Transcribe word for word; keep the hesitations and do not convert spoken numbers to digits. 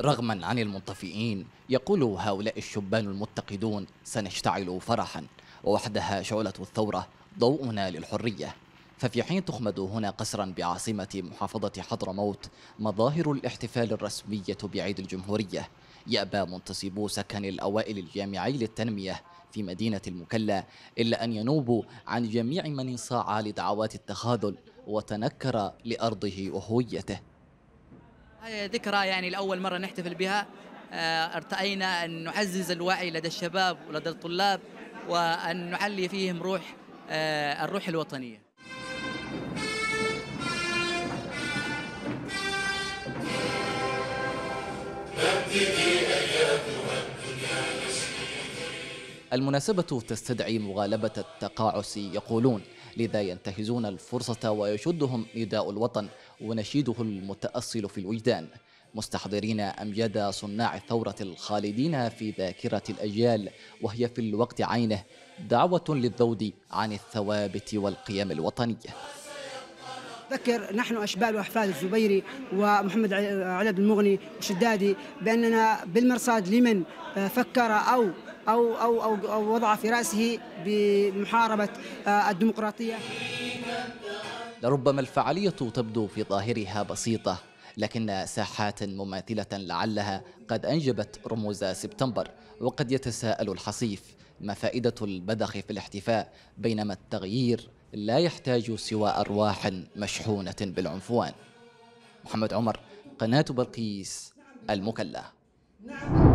رغما عن المنطفئين، يقول هؤلاء الشبان المتقدون: سنشتعل فرحا، ووحدها شعلة الثورة ضوءنا للحرية. ففي حين تخمد هنا قسرا بعاصمة محافظة حضرموت مظاهر الاحتفال الرسمية بعيد الجمهورية، يأبى منتصبو سكن الأوائل الجامعي للتنمية في مدينة المكلا إلا أن ينوبوا عن جميع من انصاع لدعوات التخاذل وتنكر لأرضه وهويته. هذه ذكرى يعني لأول مرة نحتفل بها. آه، ارتأينا أن نعزز الوعي لدى الشباب ولدى الطلاب، وأن نعلي فيهم روح آه، الروح الوطنية. المناسبة تستدعي مغالبة التقاعس يقولون، لذا ينتهزون الفرصة ويشدهم نداء الوطن ونشيده المتأصل في الوجدان، مستحضرين أمجاد صناع الثورة الخالدين في ذاكرة الأجيال، وهي في الوقت عينه دعوة للذود عن الثوابت والقيم الوطنية. ذكر نحن أشبال وأحفاد الزبيري ومحمد علي المغني وشدادي بأننا بالمرصاد لمن فكر أو أو أو أو, أو وضع في رأسه بمحاربة الديمقراطية. لربما الفعالية تبدو في ظاهرها بسيطة، لكن ساحات مماثلة لعلها قد أنجبت رموز سبتمبر. وقد يتساءل الحصيف: ما فائدة البذخ في الاحتفاء بينما التغيير لا يحتاج سوى أرواح مشحونة بالعنفوان؟ محمد عمر، قناة بلقيس، المكلا.